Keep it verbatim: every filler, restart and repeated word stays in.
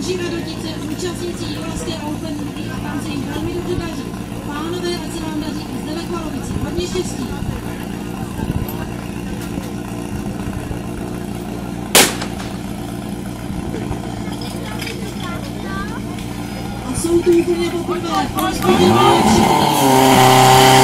Naši radotice, účastníci Jihlavské Open League a tam se jim velmi dobře daří. Pánové, ať se vám daří i zde ve Chvalovici. Hodně štěstí. A jsou tu úplně poprvé.